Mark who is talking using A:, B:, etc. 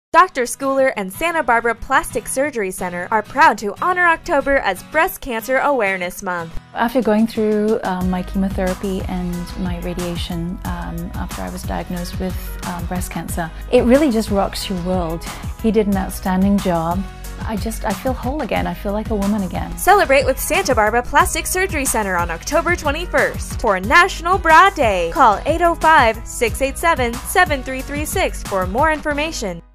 A: Dr. Schooler and Santa Barbara Plastic Surgery Center are proud to honor October as Breast Cancer Awareness Month.
B: After going through my chemotherapy and my radiation after I was diagnosed with breast cancer, it really just rocks your world. He did an outstanding job. I feel whole again. I feel like a woman again.
A: Celebrate with Santa Barbara Plastic Surgery Center on October 21st. For National Bra Day, call 805-687-7336 for more information.